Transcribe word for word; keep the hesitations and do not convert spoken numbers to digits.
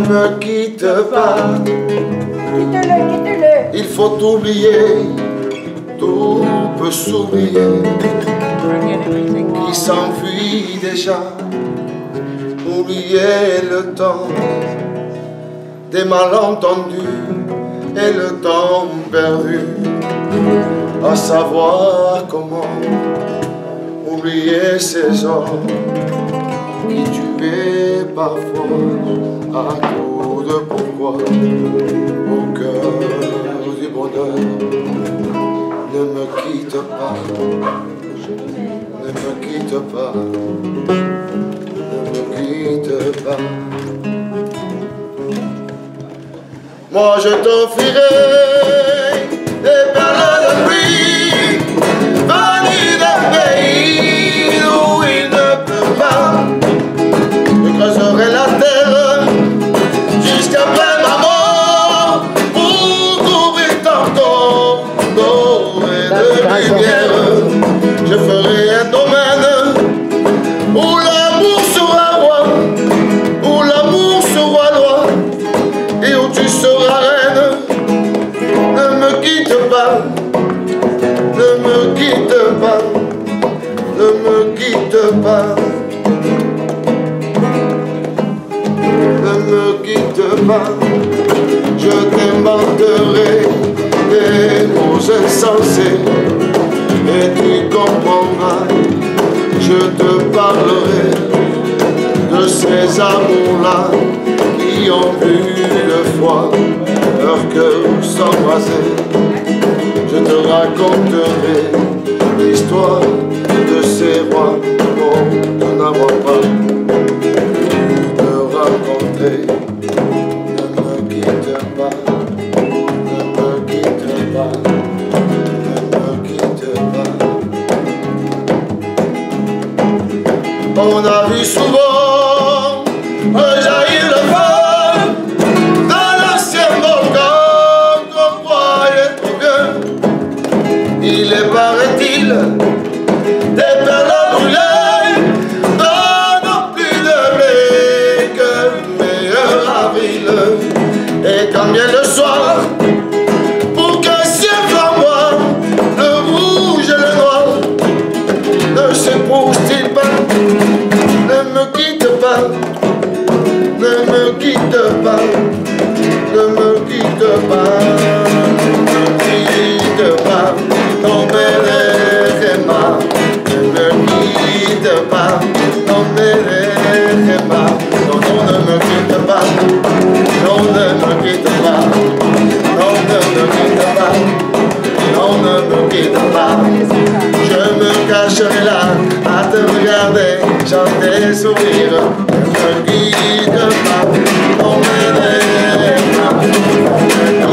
me quitte pas. Quitte-le, quitte-le. Il faut oublier, tout peut s'oublier. Qui s'enfuit déjà. Oublier le temps des malentendus et le temps perdu. À savoir comment oublier ces hommes qui tuaient parfois à coup de pourquoi au cœur du bonheur. Ne me quitte pas, ne me quitte pas, ne me quitte pas. Moi je t'offrirai des perles de pluie venues d'un pays où il ne pleut pas. Je creuserai la terre jusqu'à plein ma mort pour couvrir ton corps d'eau et de lumière. Je ferai un domaine où l'amour sera roi, où l'amour sera loi et où tu seras reine. Ne me quitte pas, ne me quitte pas, ne me quitte pas, ne me quitte pas. Je t'inventerai des mots insensés et tu comprendras. Je te parlerai de ces amours-là qui ont vu le froid, leur cœur s'embraser. Je te raconterai l'histoire de ces rois dont nous n'avons pas pu te raconter. Ne me quitte pas, ne me quitte pas, ne me quitte pas. On a vu souvent rejaillir le feu dans l'ancien volcan qu'on croyait trop bien. Il est, paraît-il, des perles à brûler donnent plus de blé que le meilleur avril. Et quand vient le soir, pour qu'un ciel flamboie, le rouge et le noir ne s'épousent-ils pas? Ne me quitte pas, ne me quitte pas, ne me quitte pas, ne me quitte pas, non me dejes más, ne me quitte pas, non me dejes más, non, non, ne me quitte pas, non, ne me quitte pas, non, ne me quitte pas, non, ne me quitte pas. Je me cacherai là à te regarder, chanter, sourire. Ne me quitte pas, non me dejes más.